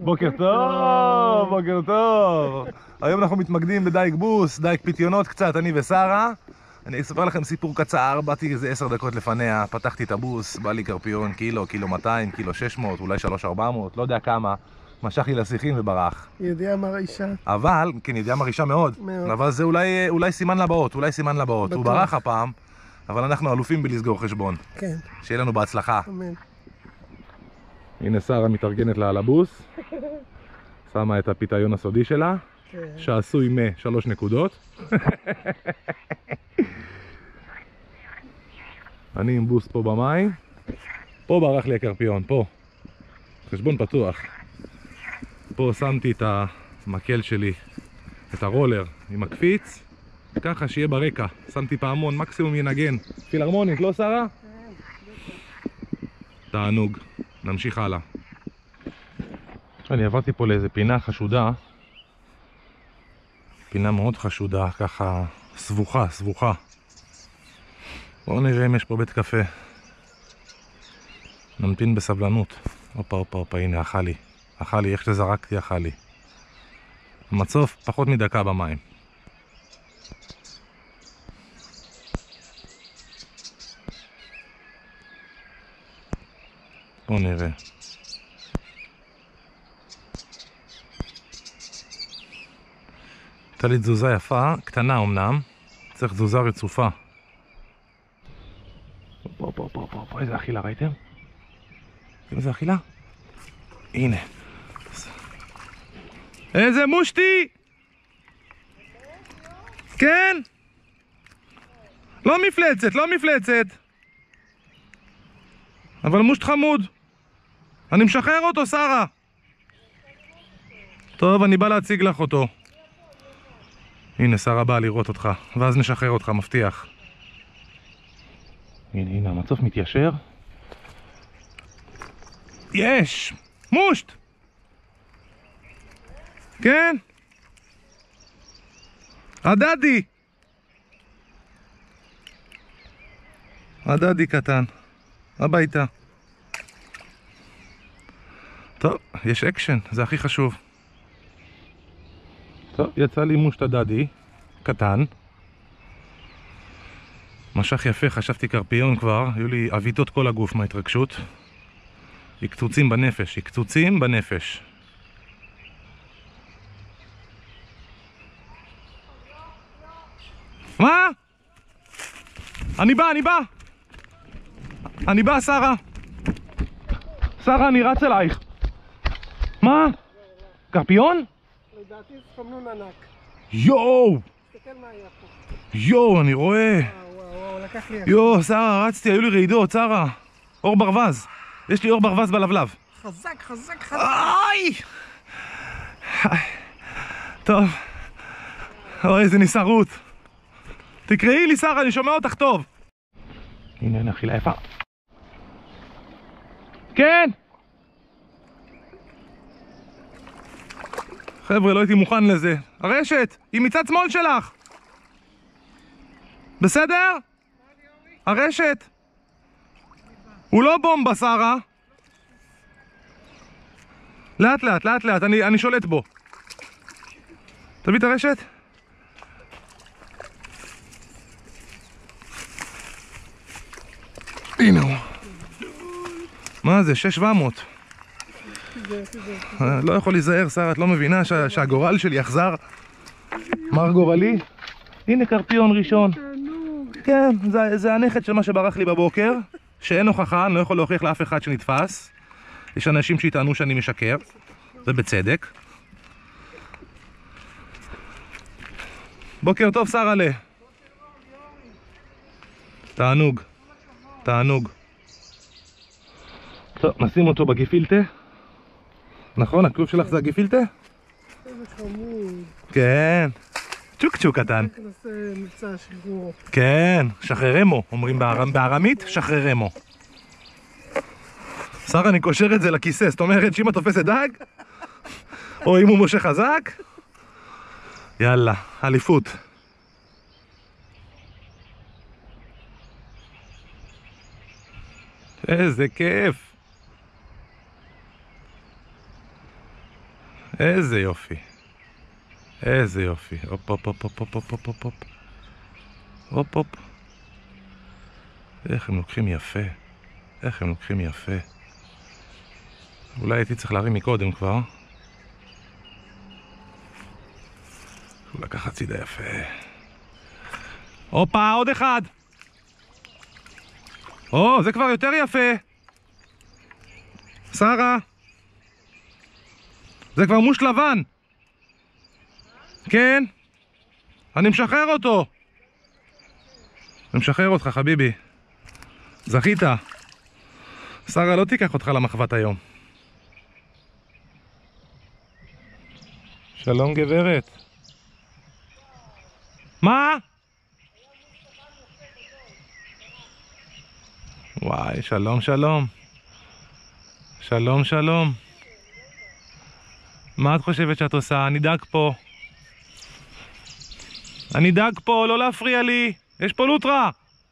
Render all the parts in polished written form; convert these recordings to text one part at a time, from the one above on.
בוקר טוב, בוקר טוב. היום אנחנו מתמקדים בדייג בוס, דייג פיתיונות קצת, אני ושרה. אני אספר לכם סיפור קצר, באתי איזה 10 דקות לפניה, פתחתי את הבוס, בא לי קרפיון קילו, קילו 200, קילו 600, אולי 3,400, לא יודע כמה. משך לי לשיחים וברח. יודע מרעישה. אבל, כן, יודע מרעישה מאוד. אבל זה אולי סימן לבאות, הוא ברח הפעם, אבל אנחנו אלופים בלסגור חשבון. כן. שיהיה לנו בהצלחה. אמן. הנה שרה מתארגנת לה על הבוס, שמה את הפיתיון הסודי שלה, שעשוי מ3 נקודות. אני עם בוס פה במים, פה ברח לי הקרפיון, פה, חשבון פתוח. פה שמתי את המקל שלי, את הרולר עם הקפיץ, ככה שיהיה ברקע. שמתי פעמון, מקסימום ינגן. פילהרמונית, לא שרה? תענוג. נמשיך הלאה. אני עברתי פה לאיזה פינה חשודה. פינה מאוד חשודה, ככה סבוכה. בואו נראה אם יש פה בית קפה. נמתין בסבלנות. הופה, הנה, אכל לי, איך שזרקתי אכל לי. המצוף פחות מדקה במים. בואו נראה. הייתה לי תזוזה יפה, קטנה אמנם, צריך תזוזה רצופה. פה, איזה אכילה, ראיתם? איזה אכילה? הנה. איזה מושתי! כן? לא מפלצת. אבל מושט חמוד. אני משחרר אותו, שרה. טוב, אני בא להציג לך אותו. הנה, שרה באה לראות אותך, ואז נשחרר אותך, מבטיח. הנה, המצוף מתיישר. יש! מושט! כן? הדדי קטן. הביתה. טוב, יש אקשן, זה הכי חשוב. טוב, יצא לי מושט הדדי, קטן. משך יפה, חשבתי קרפיון כבר, היו לי אביתות כל הגוף מההתרגשות. יקצוצים בנפש. מה? אני בא, שרה. שרה, אני רץ אלייך. מה? קרפיון? לדעתי ספמנון ענק. יואו! תסתכל מה היה פה. יואו, אני רואה. וואו, לקח לי... יואו, שרה, רצתי, היו לי רעידות, שרה. אור ברווז. יש לי אור ברווז בלבלב. חזק. איי! טוב. אוי, איזה ניסרות. תקראי לי, שרה, אני שומע אותך טוב. הנה, אכילה יפה. כן! חבר'ה, לא הייתי מוכן לזה. הרשת, היא מצד שמאל שלך. בסדר? הרשת. הוא לא בומבה, שרה. לאט, אני שולט בו. תביא את הרשת. הנה הוא. מה זה? 6,700. לא יכול להיזהר, שרה, את לא מבינה שהגורל שלי יחזר? מר גורלי? הנה קרפיון ראשון. כן, זה הנכד של מה שברח לי בבוקר, שאין הוכחה, אני לא יכול להוכיח לאף אחד שנתפס. יש אנשים שיטענו שאני משקר, ובצדק. בוקר טוב, שרה לה. תענוג. טוב, נשים אותו בגפילטה. נכון, הכלוב שלך זה הגפילטה? איזה חמוד. כן. צ'וק קטן. נעשה מבצע שחרור. כן, שחררמו, אומרים בארמית, שחררמו. שרה, אני קושר את זה לכיסא, זאת אומרת שאם את תופסת דג, או אם הוא מושך חזק, יאללה, אליפות. איזה כיף. איזה יופי. איזה יופי. הופ הופ הופ הופ הופ הופ הופ הופ. הופ הופ. איך הם לוקחים יפה. איך הם לוקחים יפה. אולי הייתי צריך להרים מקודם כבר. הוא לקח הצידה יפה. הופה, עוד אחד. או, זה כבר יותר יפה. שרה. זה כבר מוש לבן. כן. אני משחרר אותו. אני משחרר אותך, חביבי. זכית. שרה לא תיקח אותך למחבת היום. שלום גברת. מה? וואי, שלום שלום. שלום שלום. מה את חושבת שאת עושה? אני דג פה. אני דג פה, לא להפריע לי. יש פה לוטרה.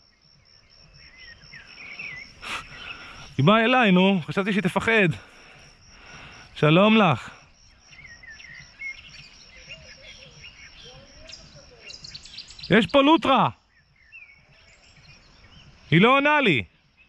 היא באה אליי, נו. חשבתי שהיא תפחד. שלום לך. יש פה לוטרה. היא לא עונה לי.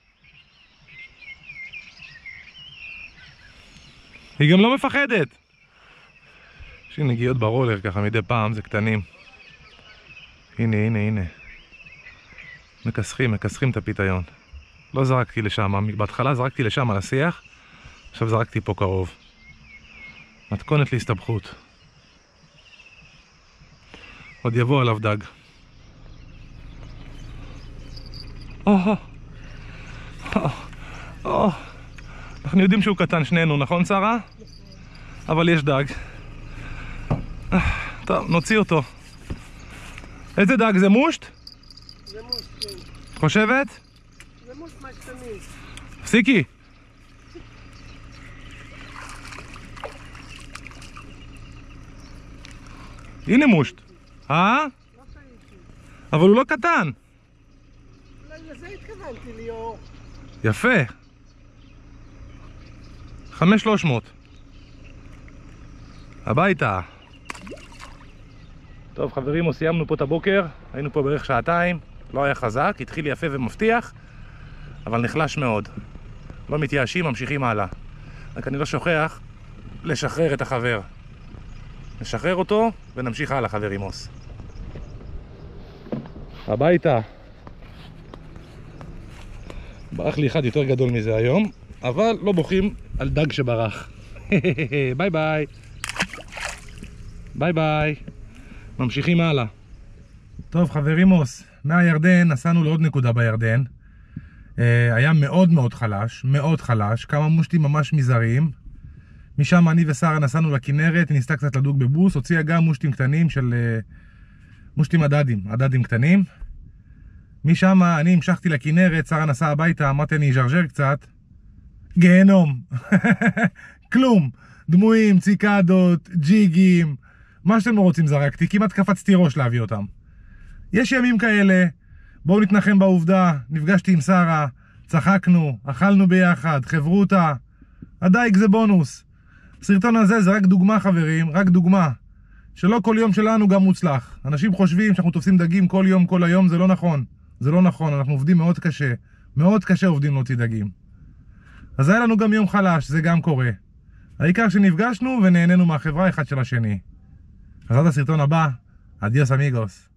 היא גם לא מפחדת. יש לי נגיעות ברולר ככה מדי פעם, זה קטנים. הנה, הנה, הנה. מכסחים את הפיתיון. לא זרקתי לשם, בהתחלה זרקתי לשם על השיח, עכשיו זרקתי פה קרוב. מתכונת להסתבכות. עוד יבוא עליו דג. אנחנו יודעים שהוא קטן שנינו, נכון שרה? אבל יש דג. טוב, נוציא אותו. איזה דג? זה מושט? זה מושט, כן. חושבת? זה מושט מהקטנים. הפסיקי. הנה מושט. לא טעיתי. אבל הוא לא קטן. אולי לזה התכוונתי, ליאור. יפה. 5,300. הביתה. טוב חברים, סיימנו פה את הבוקר. היינו פה בערך שעתיים. לא היה חזק, התחיל יפה ומבטיח, אבל נחלש מאוד. לא מתייאשים, ממשיכים הלאה. רק אני לא שוכח לשחרר את החבר. נשחרר אותו ונמשיך הלאה, חברים מוס. הביתה. ברח לי אחד יותר גדול מזה היום, אבל לא בוכים על דג שברח. ביי ביי. ביי ביי. ממשיכים הלאה. טוב חברים מוס, מהירדן נסענו לעוד נקודה בירדן. היה מאוד מאוד חלש, מאוד חלש, כמה מושטים ממש מזעריים. משם אני ושרה נסענו לכנרת, ניסתה קצת לדוג בבוס, הוציאה גם מושטים קטנים של... מושטים עדדים קטנים. משם אני המשכתי לכנרת, שרה נסעה הביתה, אמרתי אני אז'רג'ר קצת. גיהנום. כלום. דמויים, ציקדות, ג'יגים, מה שאתם לא רוצים זרקתי, כמעט קפצתי ראש להביא אותם. יש ימים כאלה, בואו נתנחם בעובדה, נפגשתי עם שרה, צחקנו, אכלנו ביחד, חברותה, הדייג זה בונוס. הסרטון הזה זה רק דוגמה חברים, רק דוגמה. שלא כל יום שלנו גם מוצלח. אנשים חושבים שאנחנו תופסים דגים כל יום, כל היום, זה לא נכון. זה לא נכון, אנחנו עובדים מאוד קשה. מאוד קשה עובדים להוציא דגים. אז היה לנו גם יום חלש, זה גם קורה. העיקר שנפגשנו ונהנינו מהחברה אחד של השני. אז עד הסרטון הבא, אדיוס אמיגוס.